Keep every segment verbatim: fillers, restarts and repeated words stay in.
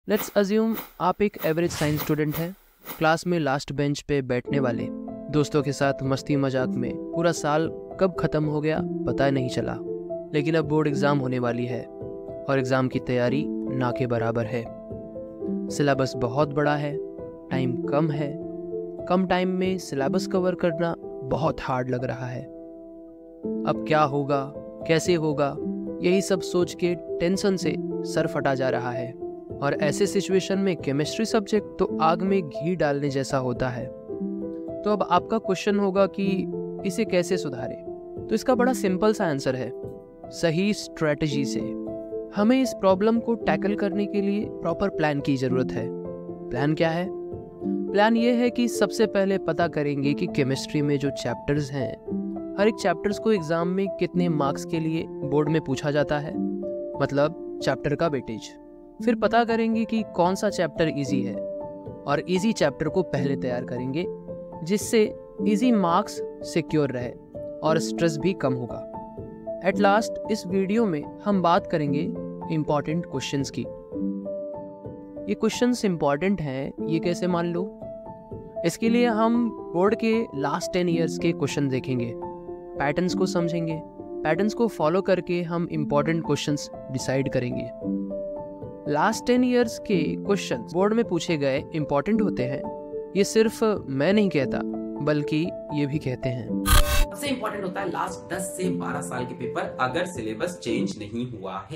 Let's assume आप एक average science student हैं, क्लास में लास्ट बेंच पे बैठने वाले। दोस्तों के साथ मस्ती मजाक में पूरा साल कब ख़त्म हो गया पता नहीं चला। लेकिन अब बोर्ड एग्ज़ाम होने वाली है और एग्ज़ाम की तैयारी ना के बराबर है। सिलेबस बहुत बड़ा है, टाइम कम है। कम टाइम में सिलेबस कवर करना बहुत हार्ड लग रहा है। अब क्या होगा, कैसे होगा, यही सब सोच के टेंशन से सर फटा जा रहा है। और ऐसे सिचुएशन में केमिस्ट्री सब्जेक्ट तो आग में घी डालने जैसा होता है। तो अब आपका क्वेश्चन होगा कि इसे कैसे सुधारें। तो इसका बड़ा सिंपल सा आंसर है, सही स्ट्रेटजी से। हमें इस प्रॉब्लम को टैकल करने के लिए प्रॉपर प्लान की ज़रूरत है। प्लान क्या है? प्लान ये है कि सबसे पहले पता करेंगे कि केमिस्ट्री में जो चैप्टर्स हैं, हर एक चैप्टर्स को एग्ज़ाम में कितने मार्क्स के लिए बोर्ड में पूछा जाता है, मतलब चैप्टर का वेटेज। फिर पता करेंगे कि कौन सा चैप्टर इजी है और इजी चैप्टर को पहले तैयार करेंगे, जिससे इजी मार्क्स सिक्योर रहे और स्ट्रेस भी कम होगा। एट लास्ट इस वीडियो में हम बात करेंगे इम्पॉर्टेंट क्वेश्चंस की। ये क्वेश्चंस इम्पॉर्टेंट हैं, ये कैसे मान लो? इसके लिए हम बोर्ड के लास्ट टेन इयर्स के क्वेश्चन देखेंगे, पैटर्न्स को समझेंगे। पैटर्न्स को फॉलो करके हम इम्पॉर्टेंट क्वेश्चंस डिसाइड करेंगे। लास्ट टेन इयर्स के क्वेश्चन बोर्ड में पूछे गए इंपॉर्टेंट होते हैं, ये सिर्फ मैं नहीं कहता बल्कि ये भी कहते हैं। सबसे इंपॉर्टेंट होता है लास्ट दस से बारह साल के पेपर, अगर सिलेबस चेंज नहीं हुआ है।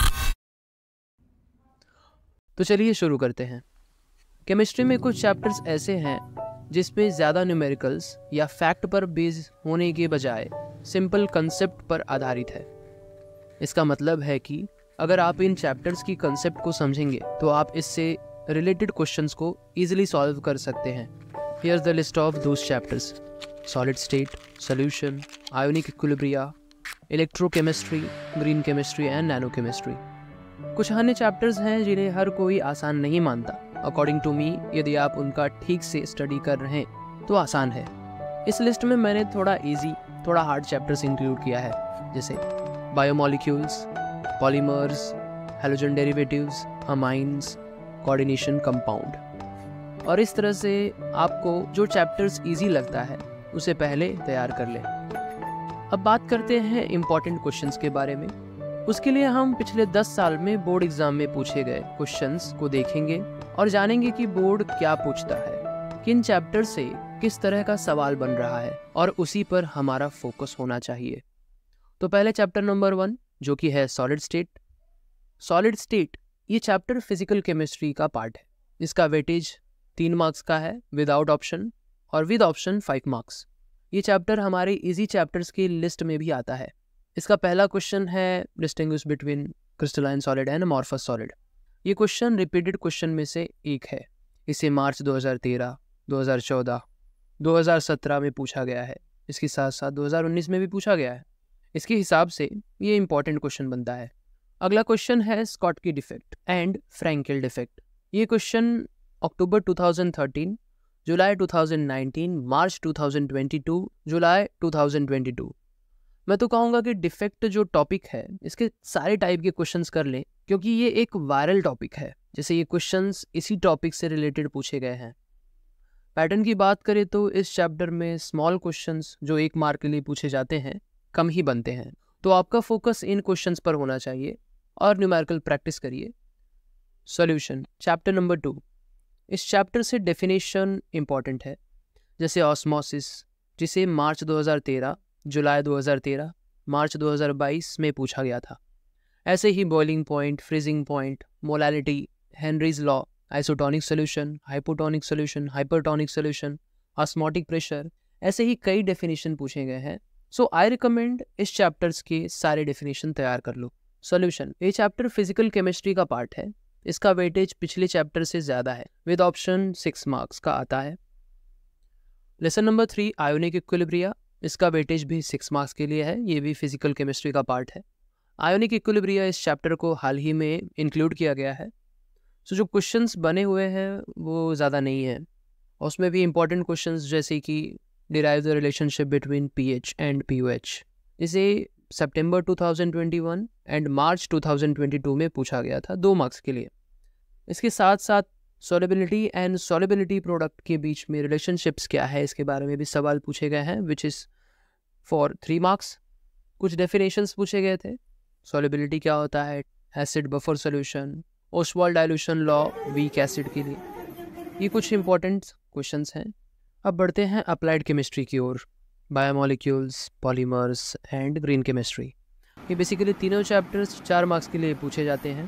तो चलिए शुरू करते हैं। केमिस्ट्री में कुछ चैप्टर्स ऐसे हैं जिसमें ज़्यादा न्यूमेरिकल्स या फैक्ट पर बेस होने के बजाय सिंपल कंसेप्ट पर आधारित है। इसका मतलब है कि अगर आप इन चैप्टर्स की कंसेप्ट को समझेंगे तो आप इससे रिलेटेड क्वेश्चंस को इजीली सॉल्व कर सकते हैं। Here's the list of those chapters: solid state, solution, ionic equilibria, electrochemistry, green chemistry and nano chemistry. कुछ अन्य चैप्टर्स हैं जिन्हें हर कोई आसान नहीं मानता। अकॉर्डिंग टू मी, यदि आप उनका ठीक से स्टडी कर रहे हैं तो आसान है। इस लिस्ट में मैंने थोड़ा इजी, थोड़ा हार्ड चैप्टर्स इंक्लूड किया है, जैसे biomolecules, polymers, halogen derivatives, amines, coordination compound. और इस तरह से आपको जो चैप्टर्स इजी लगता है उसे पहले तैयार कर लें। अब बात करते हैं इम्पॉर्टेंट क्वेश्चंस के बारे में। उसके लिए हम पिछले दस साल में बोर्ड एग्जाम में पूछे गए क्वेश्चंस को देखेंगे और जानेंगे कि बोर्ड क्या पूछता है, किन चैप्टर से किस तरह का सवाल बन रहा है, और उसी पर हमारा फोकस होना चाहिए। तो पहले चैप्टर नंबर वन, जो कि है सॉलिड स्टेट। सॉलिड स्टेट ये चैप्टर फिजिकल केमिस्ट्री का पार्ट है। इसका वेटेज तीन मार्क्स का है विदाउट ऑप्शन, और विद ऑप्शन फाइव मार्क्स। ये चैप्टर हमारे इजी चैप्टर्स की लिस्ट में भी आता है। इसका पहला क्वेश्चन है distinguish between crystalline solid and amorphous solid. ये क्वेश्चन रिपीटेड क्वेश्चन में से एक है। इसे मार्च दो हज़ार तेरह, दो हज़ार चौदह, दो हज़ार सत्रह में पूछा गया है। इसके साथ साथ दो हज़ार उन्नीस में भी पूछा गया है। इसके हिसाब से ये इंपॉर्टेंट क्वेश्चन बनता है। अगला क्वेश्चन है Schottky defect and Frenkel defect. ये क्वेश्चन अक्टूबर दो हज़ार तेरह, जुलाई दो हज़ार उन्नीस, मार्च दो हज़ार बाईस, जुलाई दो हज़ार बाईस। मैं तो कहूँगा कि डिफेक्ट जो टॉपिक है, इसके सारे टाइप के क्वेश्चंस कर लें, क्योंकि ये एक वायरल टॉपिक है। जैसे ये क्वेश्चंस इसी टॉपिक से रिलेटेड पूछे गए हैं। पैटर्न की बात करें तो इस चैप्टर में स्मॉल क्वेश्चंस जो एक मार्क के लिए पूछे जाते हैं कम ही बनते हैं। तो आपका फोकस इन क्वेश्चंस पर होना चाहिए और न्यूमेरिकल प्रैक्टिस करिए। Solution chapter number two. इस चैप्टर से डेफिनेशन इंपॉर्टेंट है, जैसे ऑस्मोसिस, जिसे मार्च दो हज़ार तेरह, जुलाई दो हज़ार तेरह, मार्च दो हज़ार बाईस में पूछा गया था। ऐसे ही boiling point, freezing point, molality, Henry's law, isotonic solution, hypotonic solution, hypertonic solution, osmotic pressure, ऐसे ही कई डेफिनेशन पूछे गए हैं। सो आई रिकमेंड इस चैप्टर्स के सारे डेफिनेशन तैयार कर लो। सॉल्यूशन ये चैप्टर फिजिकल केमिस्ट्री का पार्ट है। इसका वेटेज पिछले चैप्टर से ज़्यादा है, विद ऑप्शन सिक्स मार्क्स का आता है। Lesson number three, ionic equilibria. इसका वेटेज भी सिक्स मार्क्स के लिए है। ये भी फिजिकल केमिस्ट्री का पार्ट है। आयोनिक इक्विलिब्रिया इस चैप्टर को हाल ही में इंक्लूड किया गया है। सो जो क्वेश्चंस बने हुए हैं वो ज़्यादा नहीं है। उसमें भी इंपॉर्टेंट क्वेश्चंस जैसे कि derive the relationship between pH and P O H, इसे सितंबर दो हज़ार इक्कीस एंड मार्च दो हज़ार बाईस में पूछा गया था, दो मार्क्स के लिए। इसके साथ साथ सॉल्युबिलिटी एंड सॉल्युबिलिटी प्रोडक्ट के बीच में रिलेशनशिप्स क्या है इसके बारे में भी सवाल पूछे गए हैं, which is for three marks. कुछ डेफिनेशंस पूछे गए थे। सॉल्युबिलिटी क्या होता है, acid buffer solution, Ostwald dilution law weak acid के लिए, ये कुछ इंपॉर्टेंट क्वेश्चंस हैं। अब बढ़ते हैं अप्लाइड केमिस्ट्री की ओर, biomolecules, polymers and green chemistry. ये बेसिकली तीनों चैप्टर्स चार मार्क्स के लिए पूछे जाते हैं।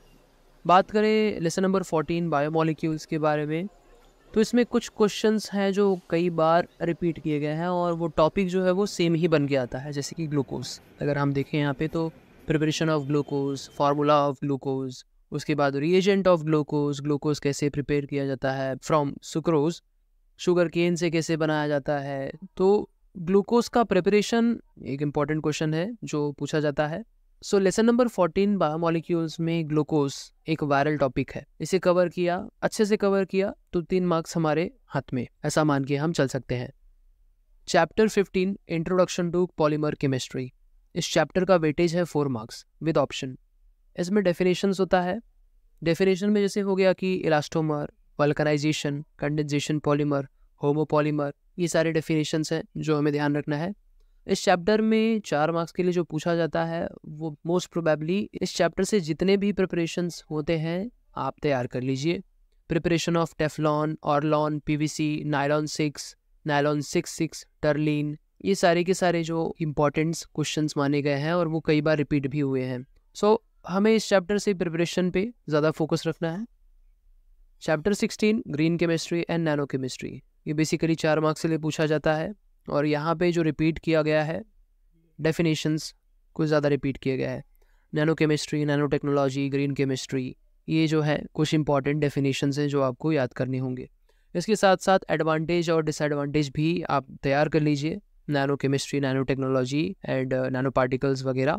बात करें लेसन नंबर फोर्टीन बायोमोलिक्यूल्स के बारे में, तो इसमें कुछ क्वेश्चंस हैं जो कई बार रिपीट किए गए हैं और वो टॉपिक जो है वो सेम ही बन के आता है। जैसे कि ग्लूकोज, अगर हम देखें यहाँ पे तो preparation of glucose, formula of glucose, उसके बाद रिएजेंट ऑफ ग्लूकोज, ग्लूकोज कैसे प्रिपेयर किया जाता है फ्रॉम सुक्रोज, शुगर केन से कैसे बनाया जाता है। तो ग्लूकोज का प्रिपरेशन एक इम्पॉर्टेंट क्वेश्चन है जो पूछा जाता है। So lesson number fourteen biomolecules में ग्लूकोज एक वायरल टॉपिक है, इसे कवर किया, अच्छे से कवर किया तो तीन मार्क्स हमारे हाथ में, ऐसा मान के हम चल सकते हैं। Chapter fifteen introduction to polymer chemistry, इस चैप्टर का वेटेज है फोर मार्क्स विद ऑप्शन। इसमें डेफिनेशंस होता है। डेफिनेशन में जैसे हो गया कि elastomer, vulcanization, condensation polymer, homopolymer, ये सारे डेफिनेशंस हैं जो हमें ध्यान रखना है। इस चैप्टर में चार मार्क्स के लिए जो पूछा जाता है वो मोस्ट प्रोबेबली इस चैप्टर से जितने भी प्रिपरेशंस होते हैं आप तैयार कर लीजिए। Preparation of Teflon, Orlon, PVC, nylon six, nylon six six, Terylene, ये सारे के सारे जो इम्पोर्टेंट्स क्वेश्चंस माने गए हैं और वो कई बार रिपीट भी हुए हैं। सो so, हमें इस चैप्टर से प्रिपरेशन पे ज़्यादा फोकस रखना है। Chapter sixteen green chemistry and nano chemistry, ये बेसिकली चार मार्क्स के लिए पूछा जाता है और यहाँ पे जो रिपीट किया गया है डेफिनेशंस कुछ ज़्यादा रिपीट किया गया है। Nano chemistry, nano technology, green chemistry, ये जो है कुछ इंपॉर्टेंट डेफिनेशंस हैं जो आपको याद करने होंगे। इसके साथ साथ एडवांटेज और डिसएडवांटेज भी आप तैयार कर लीजिए, nano chemistry, nano technology and nano particles वगैरह।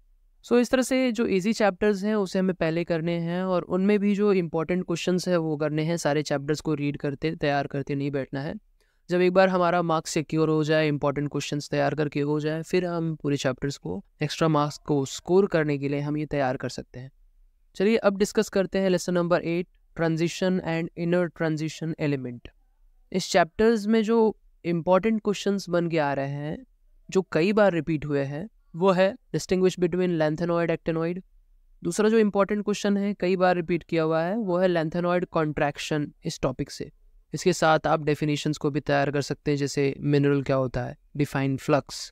सो so, इस तरह से जो इजी चैप्टर्स हैं उसे हमें पहले करने हैं और उनमें भी जो इंपॉर्टेंट क्वेश्चंस है वो करने हैं। सारे चैप्टर्स को रीड करते तैयार करते नहीं बैठना है। जब एक बार हमारा मार्क्स सिक्योर हो जाए, इंपॉर्टेंट क्वेश्चंस तैयार करके हो जाए, फिर हम पूरे चैप्टर्स को एक्स्ट्रा मार्क्स को स्कोर करने के लिए हम ये तैयार कर सकते हैं। चलिए अब डिस्कस करते हैं lesson number eight, transition and inner transition element. इस चैप्टर्स में जो इम्पॉर्टेंट क्वेश्चंस बन के आ रहे हैं जो कई बार रिपीट हुए हैं वो है डिस्टिंग्विश बिटवीन लैंथेनॉइड एक्टिनॉइड। दूसरा जो इम्पॉर्टेंट क्वेश्चन है कई बार रिपीट किया हुआ है वो है लैंथेनॉइड कॉन्ट्रैक्शन, इस टॉपिक से। इसके साथ आप डेफिनेशंस को भी तैयार कर सकते हैं, जैसे मिनरल क्या होता है, डिफाइन फ्लक्स।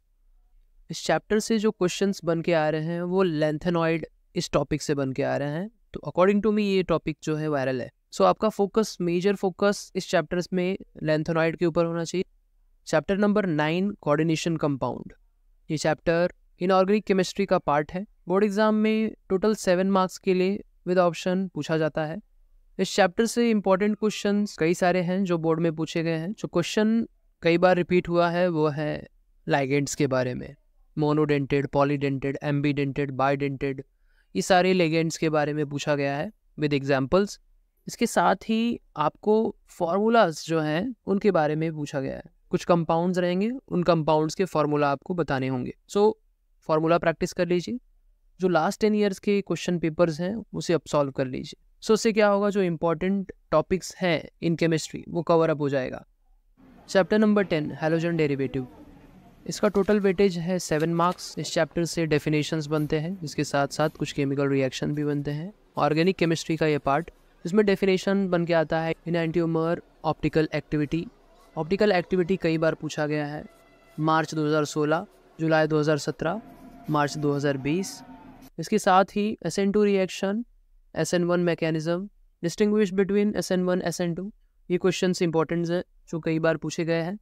इस चैप्टर से जो क्वेश्चंस बन के आ रहे हैं वो लैंथेनॉइड इस टॉपिक से बन के आ रहे हैं। तो अकॉर्डिंग टू मी ये टॉपिक जो है वायरल है। सो so, आपका फोकस, मेजर फोकस इस चैप्टर्स में लैंथेनॉइड के ऊपर होना चाहिए। Chapter number nine coordination compound, ये चैप्टर इनऑर्गेनिक केमिस्ट्री का पार्ट है। बोर्ड एग्जाम में टोटल सेवन मार्क्स के लिए विद ऑप्शन पूछा जाता है। इस चैप्टर से इंपॉर्टेंट क्वेश्चंस कई सारे हैं जो बोर्ड में पूछे गए हैं। जो क्वेश्चन कई बार रिपीट हुआ है वो है लाइगेंड्स के बारे में, मोनोडेंटेड, पॉलीडेंटेड, एम्बीडेंटेड, बाइडेंटेड, ये सारे लिगेंड्स के बारे में पूछा गया है विद एग्जांपल्स। इसके साथ ही आपको फार्मूलाज जो हैं उनके बारे में पूछा गया है। कुछ कंपाउंड्स रहेंगे, उन कंपाउंड्स के फार्मूला आपको बताने होंगे। सो so, फार्मूला प्रैक्टिस कर लीजिए। जो लास्ट टेन ईयर्स के क्वेश्चन पेपर्स हैं उसे अब सॉल्व कर लीजिए। सो so, उससे क्या होगा, जो इंपॉर्टेंट टॉपिक्स हैं इन केमिस्ट्री वो कवर अप हो जाएगा। Chapter number ten halogen derivative, इसका टोटल वेटेज है सेवन मार्क्स। इस चैप्टर से डेफिनेशंस बनते हैं, जिसके साथ साथ कुछ केमिकल रिएक्शन भी बनते हैं। ऑर्गेनिक केमिस्ट्री का ये पार्ट, इसमें डेफिनेशन बन के आता है enantiomer optical activity. Optical activity कई बार पूछा गया है, मार्च दो हज़ार सोलह, जुलाई दो हज़ार सत्रह, मार्च दो हज़ार बीस। इसके साथ ही S N two reaction, S N one mechanism, distinguish between S N one, S N two, ये क्वेश्चंस इंपॉर्टेंट हैं जो कई बार पूछे गए हैं।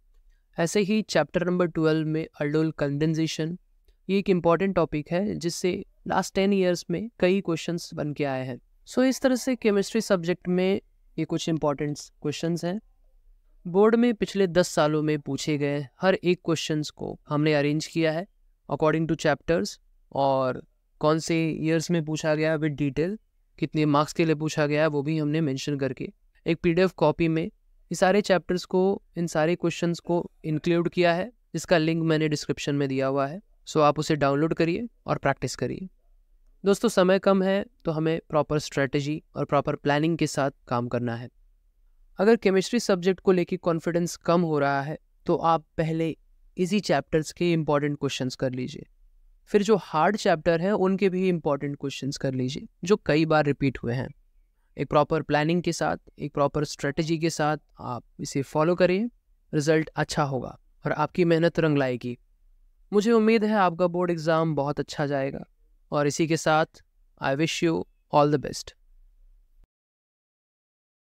ऐसे ही चैप्टर नंबर ट्वेल्व में अल्डोल कंडेंसेशन, ये एक इम्पॉर्टेंट टॉपिक है जिससे लास्ट टेन ईयर्स में कई क्वेश्चंस बन के आए हैं। सो so, इस तरह से केमिस्ट्री सब्जेक्ट में ये कुछ इंपॉर्टेंट क्वेश्चंस हैं। बोर्ड में पिछले दस सालों में पूछे गए हर एक क्वेश्चंस को हमने अरेंज किया है अकॉर्डिंग टू चैप्टर्स, और कौन से ईयर्स में पूछा गया विद डिटेल, कितने मार्क्स के लिए पूछा गया है वो भी हमने मेंशन करके एक पीडीएफ कॉपी में ये सारे चैप्टर्स को, इन सारे क्वेश्चंस को इंक्लूड किया है, जिसका लिंक मैंने डिस्क्रिप्शन में दिया हुआ है। सो आप उसे डाउनलोड करिए और प्रैक्टिस करिए। दोस्तों समय कम है तो हमें प्रॉपर स्ट्रेटजी और प्रॉपर प्लानिंग के साथ काम करना है। अगर केमिस्ट्री सब्जेक्ट को लेके कॉन्फिडेंस कम हो रहा है तो आप पहले इजी चैप्टर्स के इम्पॉर्टेंट क्वेश्चंस कर लीजिए, फिर जो हार्ड चैप्टर हैं उनके भी इम्पॉर्टेंट क्वेश्चंस कर लीजिए जो कई बार रिपीट हुए हैं। एक प्रॉपर प्लानिंग के साथ, एक प्रॉपर स्ट्रेटजी के साथ आप इसे फॉलो करिए, रिजल्ट अच्छा होगा और आपकी मेहनत रंग लाएगी। मुझे उम्मीद है आपका बोर्ड एग्ज़ाम बहुत अच्छा जाएगा और इसी के साथ I wish you all the best.